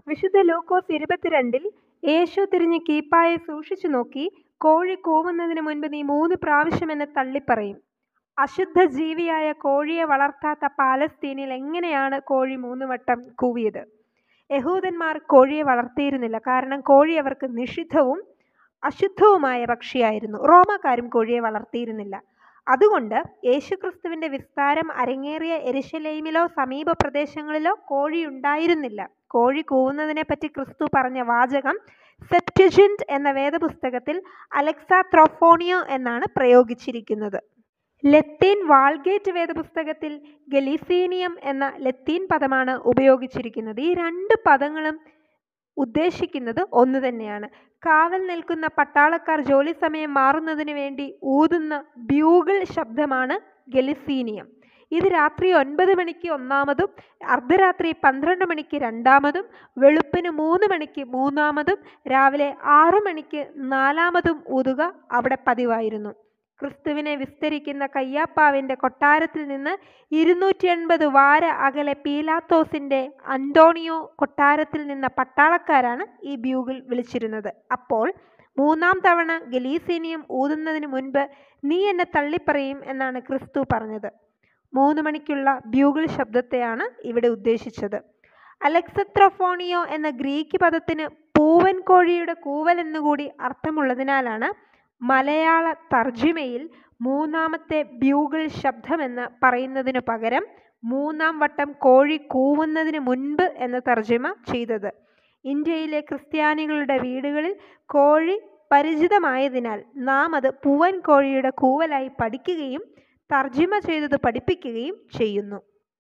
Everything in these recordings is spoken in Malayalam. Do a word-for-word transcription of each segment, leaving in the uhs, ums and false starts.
വിശുദ്ധ ലൂക്കോസ് ഇരുപത്തിരണ്ടിൽ യേശു തിരിഞ്ഞ് കീപ്പായെ സൂക്ഷിച്ചു നോക്കി, കോഴി കൂവുന്നതിന് മുൻപ് നീ മൂന്ന് പ്രാവശ്യം എന്നെ തള്ളിപ്പറയും. അശുദ്ധ ജീവിയായ കോഴിയെ വളർത്താത്ത പാലസ്തീനിൽ എങ്ങനെയാണ് കോഴി മൂന്ന് വട്ടം കൂവിയത്? യഹൂദന്മാർ കോഴിയെ വളർത്തിയിരുന്നില്ല, കാരണം കോഴി അവർക്ക് നിഷിദ്ധവും അശുദ്ധവുമായ പക്ഷിയായിരുന്നു. റോമാക്കാരും കോഴിയെ വളർത്തിയിരുന്നില്ല. അതുകൊണ്ട് യേശുക്രിസ്തുവിന്റെ വിസ്താരം അരങ്ങേറിയ യെരുശലേമിലോ സമീപ പ്രദേശങ്ങളിലോ കോഴി ഉണ്ടായിരുന്നില്ല. കോഴി കൂവുന്നതിനെപ്പറ്റി ക്രിസ്തു പറഞ്ഞ വാചകം സെപ്റ്റ്വജിന്റ് എന്ന വേദപുസ്തകത്തിൽ അലക്സാത്രോഫോണിയോ എന്നാണ് പ്രയോഗിച്ചിരിക്കുന്നത്. ലത്തീൻ വാൾഗേറ്റ് വേദപുസ്തകത്തിൽ ഗലീസീനിയം എന്ന ലത്തീൻ പദമാണ് ഉപയോഗിച്ചിരിക്കുന്നത്. ഈ രണ്ട് പദങ്ങളും ഉദ്ദേശിക്കുന്നത് ഒന്ന് തന്നെയാണ്. കാവൽ നിൽക്കുന്ന പട്ടാളക്കാർ ജോലി സമയം മാറുന്നതിന് വേണ്ടി ഊതുന്ന ബ്യൂഗിൾ ശബ്ദമാണ് ഗലിസീനിയം. ഇത് രാത്രി ഒൻപത് മണിക്ക് ഒന്നാമതും അർദ്ധരാത്രി പന്ത്രണ്ട് മണിക്ക് രണ്ടാമതും വെളുപ്പിന് മൂന്ന് മണിക്ക് മൂന്നാമതും രാവിലെ ആറു മണിക്ക് നാലാമതും ഊതുക അവിടെ പതിവായിരുന്നു. ക്രിസ്തുവിനെ വിസ്തരിക്കുന്ന കയ്യാപ്പാവിന്റെ കൊട്ടാരത്തിൽ നിന്ന് ഇരുന്നൂറ്റി എൺപത് വാര അകലെ പീലാത്തോസിന്റെ അന്റോണിയോ കൊട്ടാരത്തിൽ നിന്ന പട്ടാളക്കാരാണ് ഈ ബ്യൂഗിൾ വിളിച്ചിരുന്നത്. അപ്പോൾ മൂന്നാം തവണ ഗലീസീനിയം ഊതുന്നതിന് മുൻപ് നീ എന്നെ തള്ളിപ്പറയും എന്നാണ് ക്രിസ്തു പറഞ്ഞത്. മൂന്ന് മണിക്കുള്ള ബ്യൂഗിൾ ശബ്ദത്തെയാണ് ഇവിടെ ഉദ്ദേശിച്ചത്. അലക്സത്രോഫോണിയോ എന്ന ഗ്രീക്ക് പദത്തിന് പൂവൻ കോഴിയുടെ കൂവൽ എന്നുകൂടി അർത്ഥമുള്ളതിനാലാണ് മലയാള തർജിമയിൽ മൂന്നാമത്തെ ബ്യൂഗിൾ ശബ്ദമെന്ന് പറയുന്നതിനു പകരം മൂന്നാം വട്ടം കോഴി കൂവുന്നതിന് മുൻപ് എന്ന് തർജിമ ചെയ്തത്. ഇന്ത്യയിലെ ക്രിസ്ത്യാനികളുടെ വീടുകളിൽ കോഴി പരിചിതമായതിനാൽ നാം അത് പൂവൻ കോഴിയുടെ കൂവലായി പഠിക്കുകയും തർജിമ ചെയ്തത് പഠിപ്പിക്കുകയും ചെയ്യുന്നു.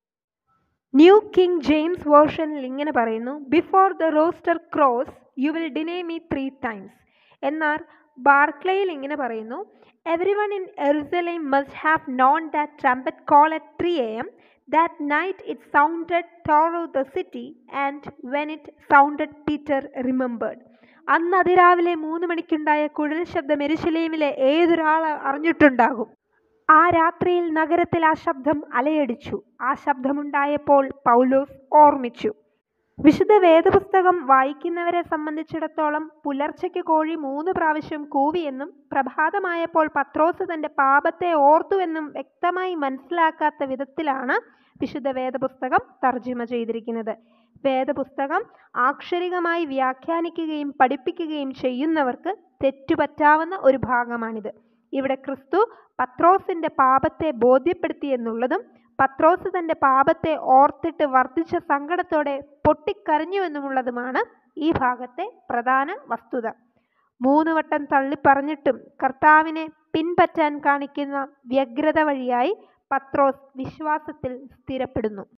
ന്യൂ കിങ് ജെയിംസ് വേർഷനിൽ ഇങ്ങനെ പറയുന്നു: before the rooster crows you will deny me three times. എന്നാൽ ബാർക്ലേയിൽ ഇങ്ങനെ പറയുന്നു: everyone in Jerusalem must have known that trumpet call at three A M. That night it sounded through the city, and when it sounded Peter remembered. അന്ന് അതിരാവിലെ മൂന്ന് മണിക്കുണ്ടായ കുഴൽ ശബ്ദം യെരുശലേമിലെ ഏതൊരാൾ അറിഞ്ഞിട്ടുണ്ടാകും. ആ രാത്രിയിൽ നഗരത്തിൽ ആ ശബ്ദം അലയടിച്ചു. ആ ശബ്ദമുണ്ടായപ്പോൾ പൗലോസ് ഓർമ്മിച്ചു. വിശുദ്ധ വേദപുസ്തകം വായിക്കുന്നവരെ സംബന്ധിച്ചിടത്തോളം പുലർച്ചയ്ക്ക് കോഴി മൂന്ന് പ്രാവശ്യം കൂവിയെന്നും പ്രഭാതമായപ്പോൾ പത്രോസ് തന്റെ പാപത്തെ ഓർത്തുവെന്നും വ്യക്തമായി മനസ്സിലാക്കാത്ത വിധത്തിലാണ് വിശുദ്ധ വേദപുസ്തകം തർജിമ ചെയ്തിരിക്കുന്നത്. വേദപുസ്തകം ആക്ഷരികമായി വ്യാഖ്യാനിക്കുകയും പഠിപ്പിക്കുകയും ചെയ്യുന്നവർക്ക് തെറ്റുപറ്റാവുന്ന ഒരു ഭാഗമാണിത്. ഇവിടെ ക്രിസ്തു പത്രോസിന്റെ പാപത്തെ ബോധ്യപ്പെടുത്തി എന്നുള്ളതും പത്രോസ് തന്റെ പാപത്തെ ഓർത്തിട്ട് വർദ്ധിച്ച സങ്കടത്തോടെ പൊട്ടിക്കരഞ്ഞുവെന്നുമുള്ളതുമാണ് ഈ ഭാഗത്തെ പ്രധാന വസ്തുത. മൂന്ന് വട്ടം തള്ളിപ്പറഞ്ഞിട്ടും കർത്താവിനെ പിൻപറ്റാൻ കാണിക്കുന്ന വ്യഗ്രത വഴിയായി പത്രോസ് വിശ്വാസത്തിൽ സ്ഥിരപ്പെടുന്നു.